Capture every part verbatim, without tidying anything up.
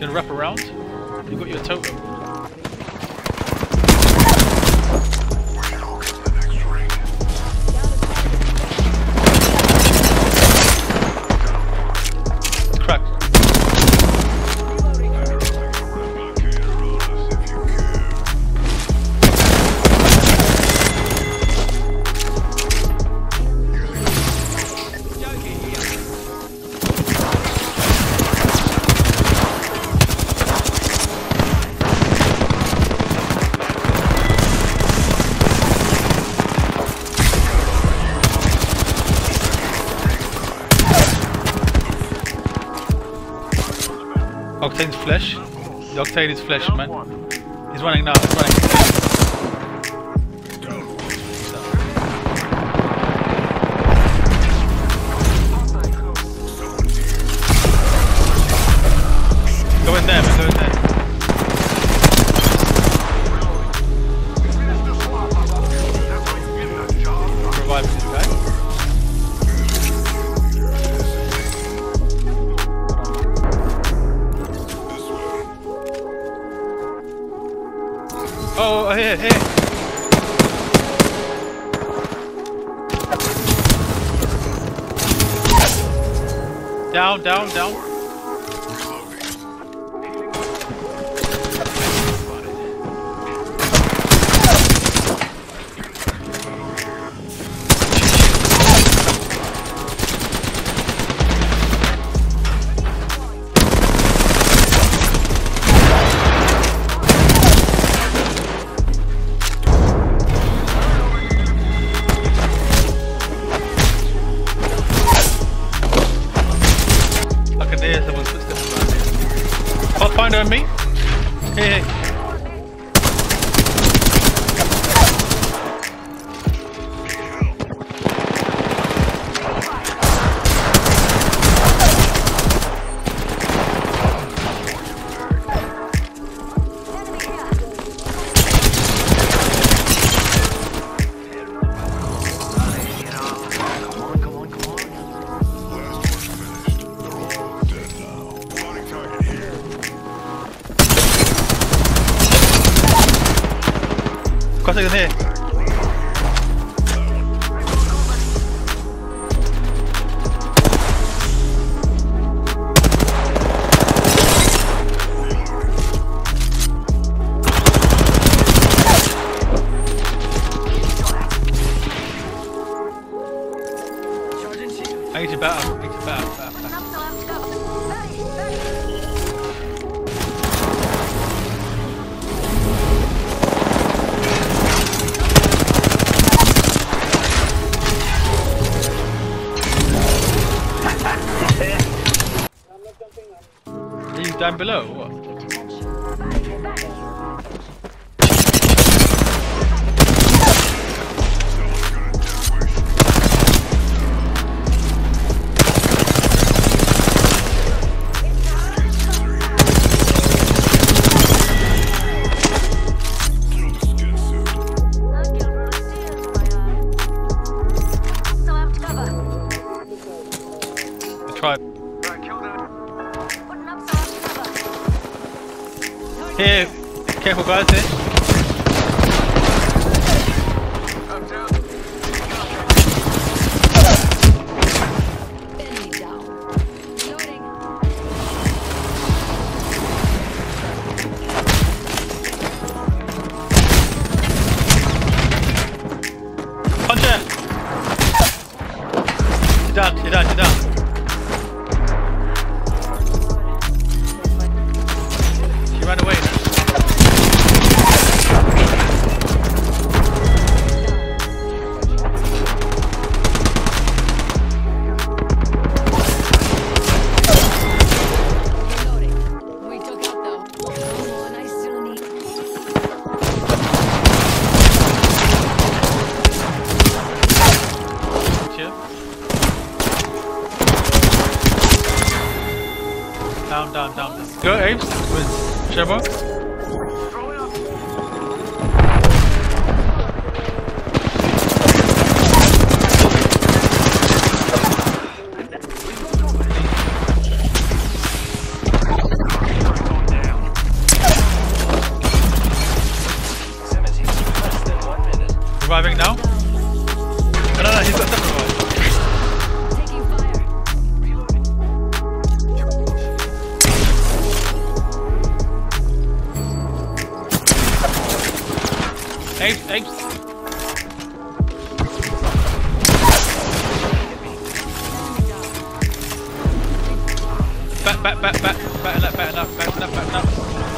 Gonna wrap around. You got your totem. Octane's flesh. The Octane is flesh, man. He's running now, he's running. Go in there, man, go in there. Revive this guy. Oh, here, here. Down, down, down. Find on me. Hey, hey. Có thể thế. I need to battle, I need to battle, battle, battle. Are you down below or what? Try. Here, careful guys here. Punch her! You're down, you're down, you're down. She ran away now. Down, down, down. Go, Apes, with Shebo. Apes, apes. Back, back, back, back, batten up, batten up, batten up, batten up.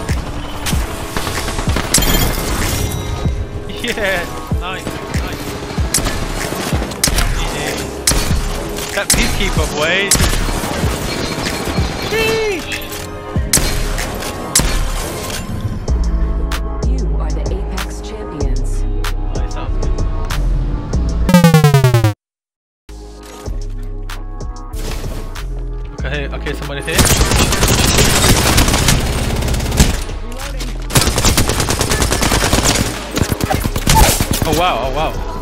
Yeah, nice, nice. Yeah. That peacekeeper, boy. Sheesh. You are the Apex champions. Oh, it sounds good. Okay, okay, somebody's here. Oh wow, oh wow.